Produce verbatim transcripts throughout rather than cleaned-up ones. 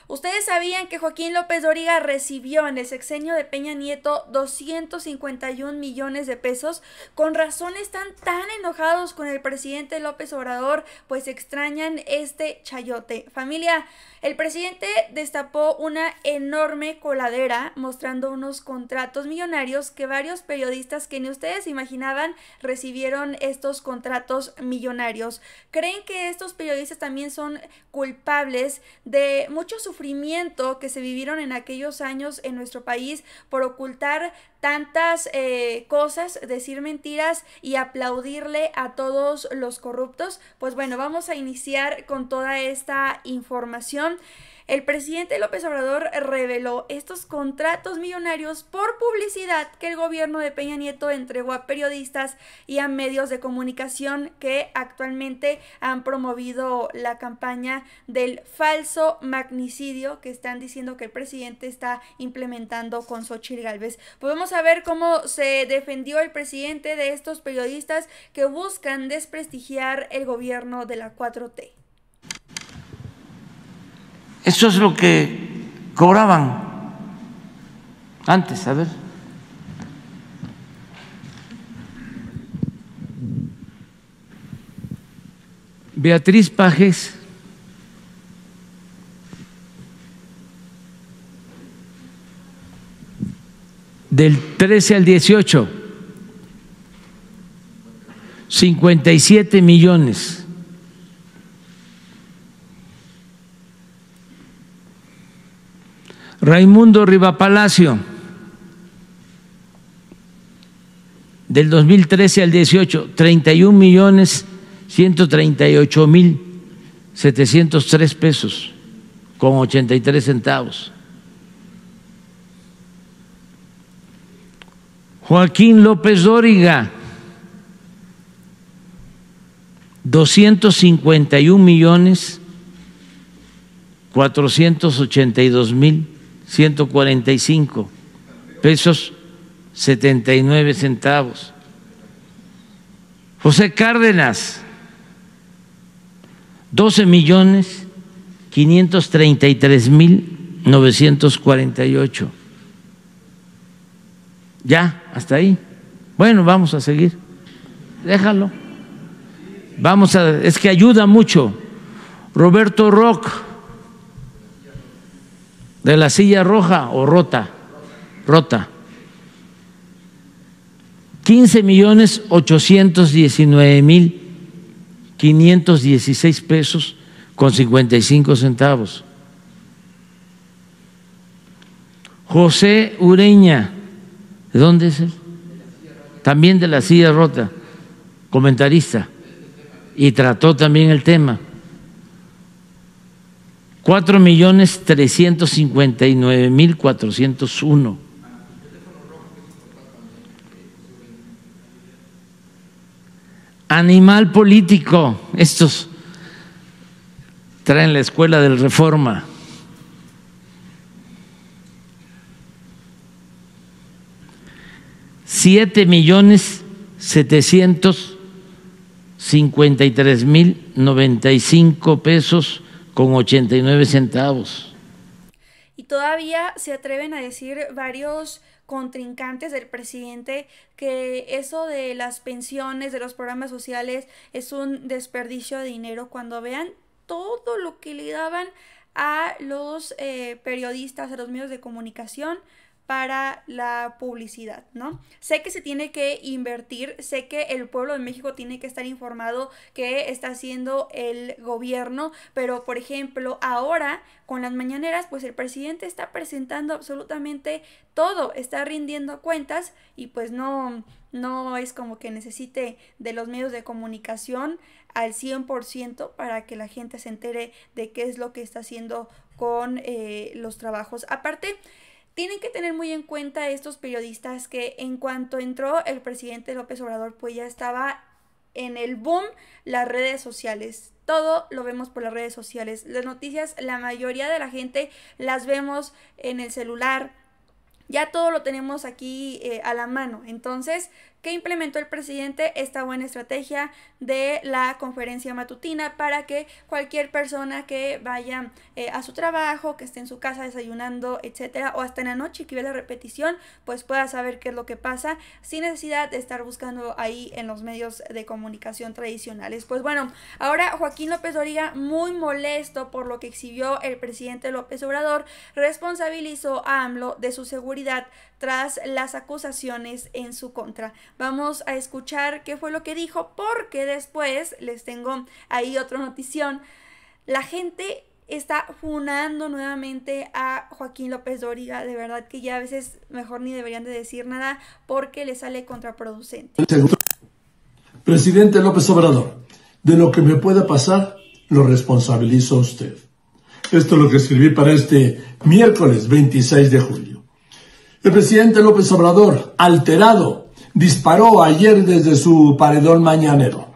¿Ustedes sabían que Joaquín López Dóriga recibió en el sexenio de Peña Nieto doscientos cincuenta y un millones de pesos? Con razón están tan enojados con el presidente López Obrador, pues extrañan este chayote. Familia, el presidente destapó una enorme coladera mostrando unos contratos millonarios que varios periodistas que ni ustedes imaginaban recibieron estos contratos millonarios. ¿Creen que estos periodistas también son culpables de mucho sufrimiento que se vivieron en aquellos años en nuestro país por ocultar tantas eh, cosas, decir mentiras y aplaudirle a todos los corruptos? Pues bueno, vamos a iniciar con toda esta información. El presidente López Obrador reveló estos contratos millonarios por publicidad que el gobierno de Peña Nieto entregó a periodistas y a medios de comunicación que actualmente han promovido la campaña del falso magnicidio que están diciendo que el presidente está implementando con Xóchitl Gálvez. Pues vamos a ver cómo se defendió el presidente de estos periodistas que buscan desprestigiar el gobierno de la cuatro T. Eso es lo que cobraban antes, a ver. Beatriz Pajes del trece al dieciocho, cincuenta y siete millones. Raimundo Rivapalacio, del dos mil trece al dieciocho, treinta y un millones ciento treinta y ocho mil setecientos tres pesos con ochenta y tres centavos. Joaquín López Dóriga, doscientos cincuenta y un millones cuatrocientos ochenta y dos mil ciento cuarenta y cinco pesos setenta y nueve centavos. José Cárdenas, doce millones quinientos treinta y tres mil novecientos cuarenta y ocho. Ya, hasta ahí. Bueno, vamos a seguir. Déjalo. Vamos a, es que ayuda mucho. Roberto Roch, de la silla roja o rota, rota, quince millones ochocientos diecinueve mil quinientos dieciséis pesos con cincuenta y cinco centavos. José Ureña, ¿de dónde es él? También de la silla rota, comentarista, y trató también el tema. Cuatro millones trescientos cincuenta y nueve mil cuatrocientos uno. Animal político, estos traen la escuela del Reforma. Siete millones setecientos cincuenta y tres mil noventa y cinco pesos con ochenta y nueve centavos. Y todavía se atreven a decir varios contrincantes del presidente que eso de las pensiones, de los programas sociales, es un desperdicio de dinero, cuando vean todo lo que le daban a los eh, periodistas, a los medios de comunicación para la publicidad, ¿no? Sé que se tiene que invertir, sé que el pueblo de México tiene que estar informado qué está haciendo el gobierno, pero por ejemplo ahora con las mañaneras pues el presidente está presentando absolutamente todo, está rindiendo cuentas y pues no, no es como que necesite de los medios de comunicación al cien por ciento para que la gente se entere de qué es lo que está haciendo con eh, los trabajos. Aparte, tienen que tener muy en cuenta estos periodistas que en cuanto entró el presidente López Obrador, pues ya estaba en el boom las redes sociales. Todo lo vemos por las redes sociales. Las noticias, la mayoría de la gente las vemos en el celular. Ya todo lo tenemos aquí eh, a la mano. Entonces, que implementó el presidente esta buena estrategia de la conferencia matutina para que cualquier persona que vaya eh, a su trabajo, que esté en su casa desayunando, etcétera, o hasta en la noche que vea la repetición, pues pueda saber qué es lo que pasa sin necesidad de estar buscando ahí en los medios de comunicación tradicionales. Pues bueno, ahora Joaquín López Dóriga, muy molesto por lo que exhibió el presidente López Obrador, responsabilizó a AMLO de su seguridad tras las acusaciones en su contra. Vamos a escuchar qué fue lo que dijo, porque después les tengo ahí otra notición. La gente está funando nuevamente a Joaquín López Dóriga, de verdad que ya a veces mejor ni deberían de decir nada porque le sale contraproducente. Presidente López Obrador, de lo que me pueda pasar, lo responsabilizo a usted. Esto es lo que escribí para este miércoles veintiséis de julio. El presidente López Obrador, alterado, disparó ayer desde su paredón mañanero.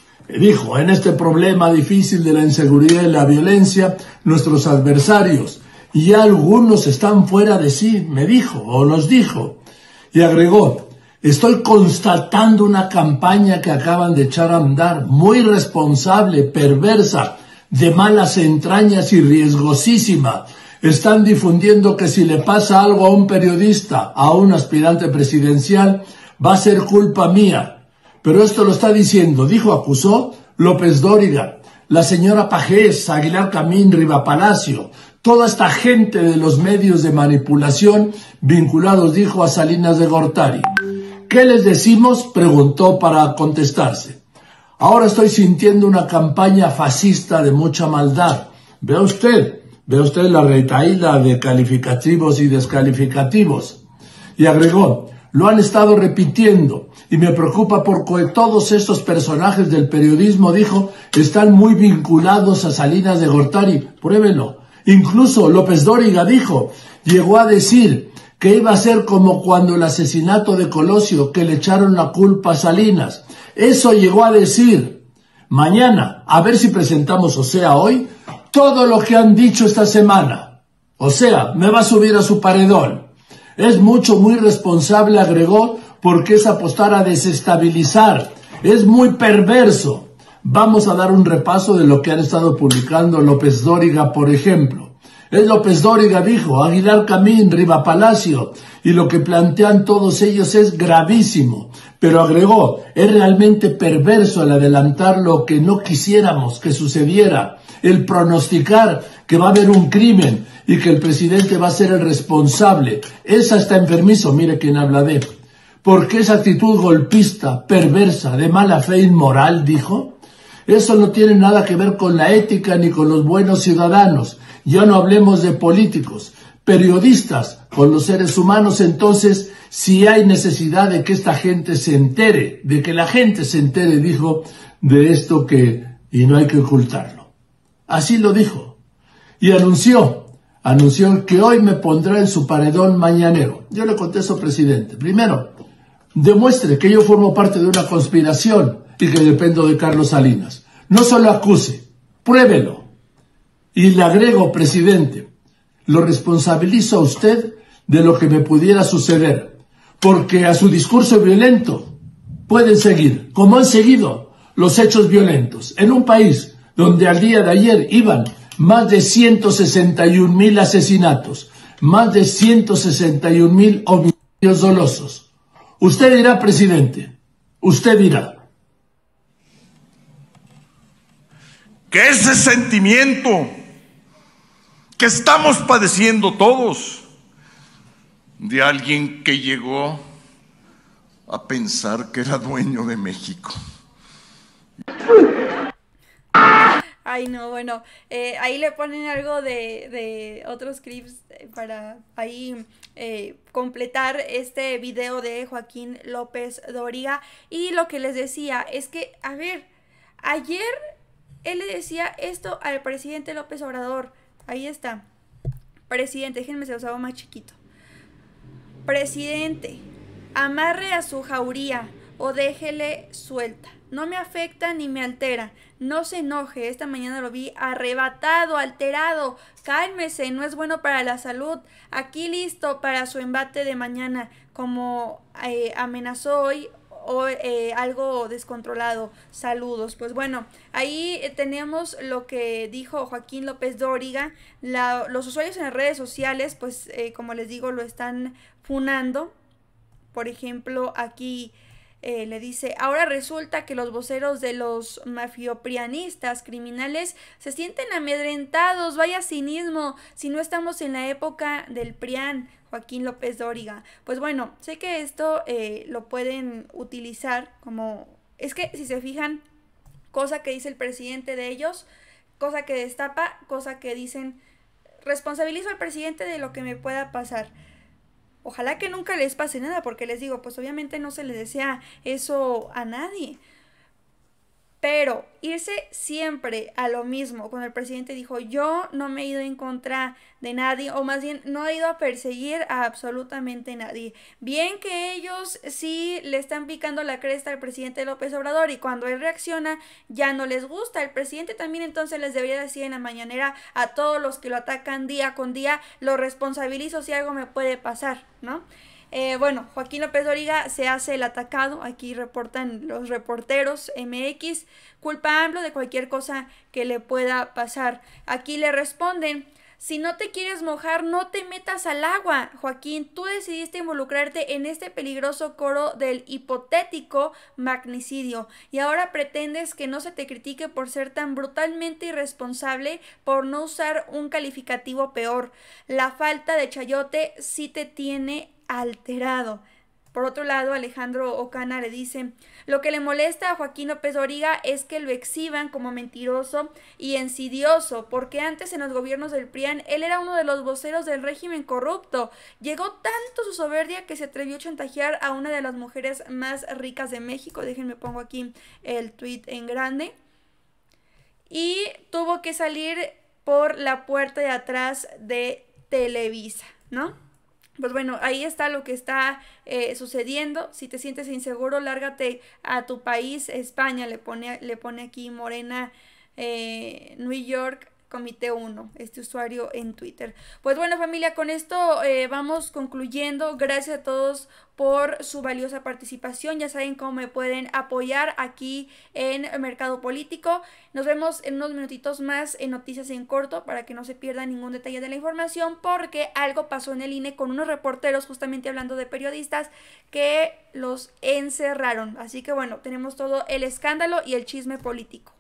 Dijo, en este problema difícil de la inseguridad y la violencia, nuestros adversarios, y algunos están fuera de sí, me dijo, o nos dijo. Y agregó, estoy constatando una campaña que acaban de echar a andar, muy irresponsable, perversa, de malas entrañas y riesgosísima. Están difundiendo que si le pasa algo a un periodista, a un aspirante presidencial, va a ser culpa mía. Pero esto lo está diciendo, dijo, acusó López Dóriga, la señora Pajés, Aguilar Camín, Riva Palacio, toda esta gente de los medios de manipulación vinculados, dijo, a Salinas de Gortari. ¿Qué les decimos?, preguntó para contestarse. Ahora estoy sintiendo una campaña fascista de mucha maldad. Vea usted, vea usted la retahíla de calificativos y descalificativos. Y agregó, lo han estado repitiendo y me preocupa porque todos estos personajes del periodismo, dijo, están muy vinculados a Salinas de Gortari. Pruébelo. Incluso López Dóriga dijo, llegó a decir que iba a ser como cuando el asesinato de Colosio, que le echaron la culpa a Salinas. Eso llegó a decir. Mañana, a ver si presentamos, o sea, hoy, todo lo que han dicho esta semana. O sea, me va a subir a su paredón. Es mucho, muy responsable, agregó, porque es apostar a desestabilizar. Es muy perverso. Vamos a dar un repaso de lo que han estado publicando López Dóriga, por ejemplo. Es López Dóriga, dijo, Aguilar Camín, Riva Palacio, y lo que plantean todos ellos es gravísimo. Pero agregó, es realmente perverso el adelantar lo que no quisiéramos que sucediera, el pronosticar que va a haber un crimen y que el presidente va a ser el responsable. Esa está enfermizo, mire quién habla de. Porque esa actitud golpista, perversa, de mala fe inmoral, dijo, eso no tiene nada que ver con la ética ni con los buenos ciudadanos. Ya no hablemos de políticos, periodistas, con los seres humanos. Entonces, si hay necesidad de que esta gente se entere, de que la gente se entere, dijo, de esto que, y no hay que ocultarlo. Así lo dijo. Y anunció, anunció que hoy me pondrá en su paredón mañanero. Yo le contesto, presidente, primero, demuestre que yo formo parte de una conspiración y que dependo de Carlos Salinas. No solo acuse, pruébelo. Y le agrego, presidente, lo responsabilizo a usted de lo que me pudiera suceder, porque a su discurso violento pueden seguir, como han seguido los hechos violentos, en un país donde al día de ayer iban más de ciento sesenta y un mil asesinatos, más de ciento sesenta y un mil homicidios dolosos. Usted dirá, presidente, usted dirá. Que ese sentimiento que estamos padeciendo todos, de alguien que llegó a pensar que era dueño de México. Ay, no, bueno, eh, ahí le ponen algo de, de otros clips para ahí eh, completar este video de Joaquín López Dóriga. Y lo que les decía es que, a ver, ayer él le decía esto al presidente López Obrador. Ahí está. Presidente, déjenme se los hago más chiquito. Presidente, amarre a su jauría o déjele suelta. No me afecta ni me altera. No se enoje. Esta mañana lo vi arrebatado, alterado. Cálmese, no es bueno para la salud. Aquí listo para su embate de mañana. Como eh, amenazó hoy o eh, algo descontrolado. Saludos. Pues bueno, ahí eh, tenemos lo que dijo Joaquín López Dóriga. La, los usuarios en las redes sociales, pues eh, como les digo, lo están funando. Por ejemplo, aquí eh, le dice, ahora resulta que los voceros de los mafioprianistas criminales se sienten amedrentados, vaya cinismo, si no estamos en la época del PRIAN. Joaquín López Dóriga. Pues bueno, sé que esto eh, lo pueden utilizar como... Es que si se fijan, cosa que dice el presidente de ellos, cosa que destapa, cosa que dicen, responsabilizo al presidente de lo que me pueda pasar. Ojalá que nunca les pase nada, porque les digo, pues obviamente no se les desea eso a nadie. Pero irse siempre a lo mismo, cuando el presidente dijo, yo no me he ido en contra de nadie, o más bien no he ido a perseguir a absolutamente nadie. Bien que ellos sí le están picando la cresta al presidente López Obrador, y cuando él reacciona ya no les gusta. El presidente también entonces les debería decir en la mañanera a todos los que lo atacan día con día, lo responsabilizo si algo me puede pasar, ¿no? Eh, bueno, Joaquín López Dóriga se hace el atacado, aquí reportan los reporteros M X, culpa a AMLO de cualquier cosa que le pueda pasar. Aquí le responden, si no te quieres mojar, no te metas al agua. Joaquín, tú decidiste involucrarte en este peligroso coro del hipotético magnicidio y ahora pretendes que no se te critique por ser tan brutalmente irresponsable, por no usar un calificativo peor. La falta de chayote sí te tiene alterado. Por otro lado, Alejandro Ocana le dice, lo que le molesta a Joaquín López Dóriga es que lo exhiban como mentiroso y insidioso, porque antes en los gobiernos del PRIAN él era uno de los voceros del régimen corrupto. Llegó tanto su soberbia que se atrevió a chantajear a una de las mujeres más ricas de México. Déjenme pongo aquí el tweet en grande. Y tuvo que salir por la puerta de atrás de Televisa, ¿no? Pues bueno, ahí está lo que está eh, sucediendo. Si te sientes inseguro, lárgate a tu país, España, le pone, le pone aquí Morena, eh, New York, Comité uno, este usuario en Twitter. Pues bueno, familia, con esto eh, vamos concluyendo. Gracias a todos por su valiosa participación. Ya saben cómo me pueden apoyar aquí en Mercado Político. Nos vemos en unos minutitos más en Noticias en Corto para que no se pierda ningún detalle de la información, porque algo pasó en el I N E con unos reporteros, justamente hablando de periodistas, que los encerraron. Así que bueno, tenemos todo el escándalo y el chisme político.